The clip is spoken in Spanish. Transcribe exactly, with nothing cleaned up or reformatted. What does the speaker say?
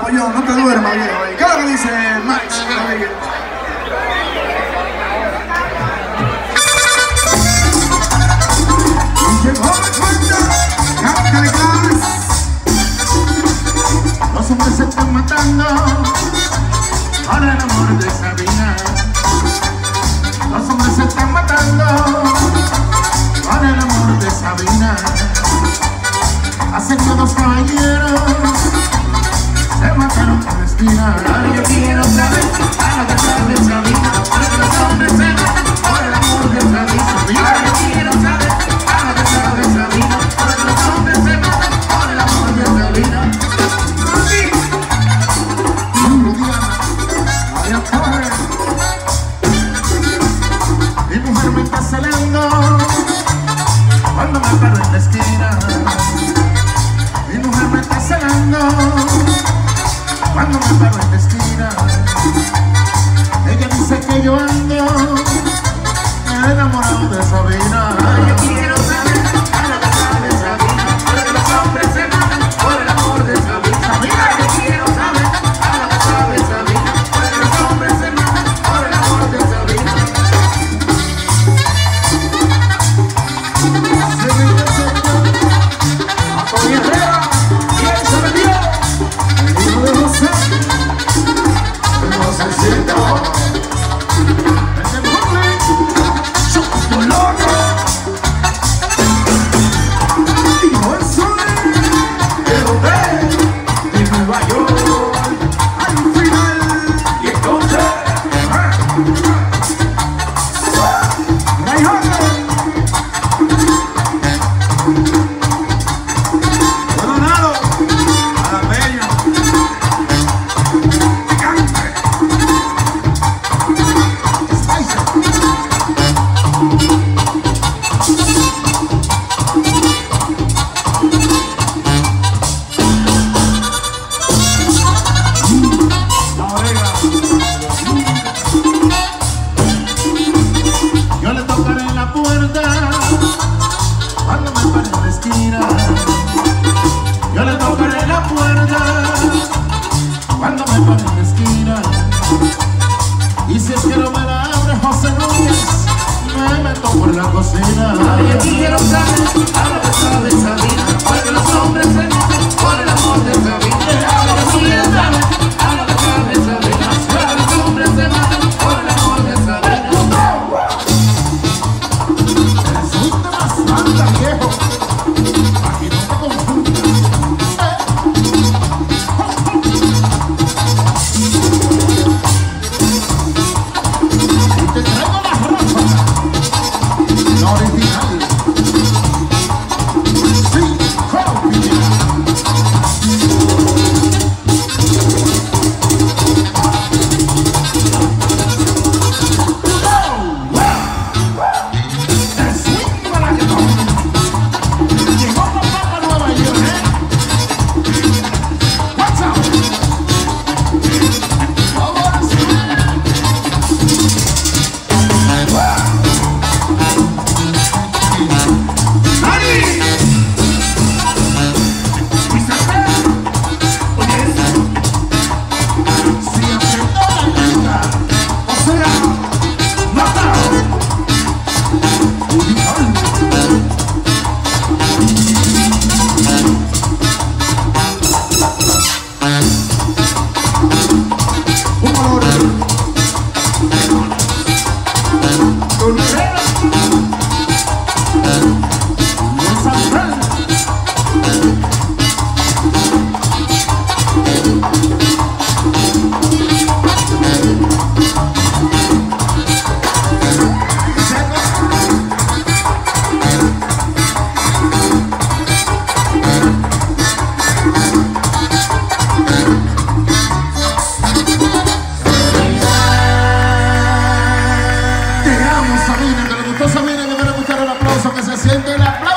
yo, no te duermas, viejo. ¿Qué es lo que dice Max? Los hombres se están matando por el amor de Sabina. Los hombres se están matando por el amor de Sabina. Hace que dos caballeros se mataron por la esquina. Yo quiero saber a lo que sabe Sabina, porque los hombres se matan por el amor de Sabina. Yo quiero saber a lo que sabe Sabina, porque los hombres se matan por el amor de Sabina. Mi mujer me está celando cuando me paro en la esquina. Mi mujer me está celando cuando me paro en la esquina. Ella dice que yo ando enamorado de Sabina. Yo quiero saber a lo que sabe Sabina, porque los hombres se matan por el amor de Sabina. Sabina, yo quiero saber a lo que sabe Sabina, porque los hombres se matan por el amor de Sabina. Paco Herrera, ¿quién se metió? El hijo de José, el Josecito. Yo le tocaré la puerta cuando me pare en la esquina. Y si es que no me la abre José Núñez, me meto por la cocina. Yo quiero saber a lo que sabe Sabina, porque los hombres se meten por el amor de Sabina. Yo quiero saber a lo que sabe Sabina, porque los hombres se meten por el amor de Sabina. Eres un demasiado viejo. Sabina, que le gustó Sabina, que me le gustaron el aplauso, que se siente el aplauso.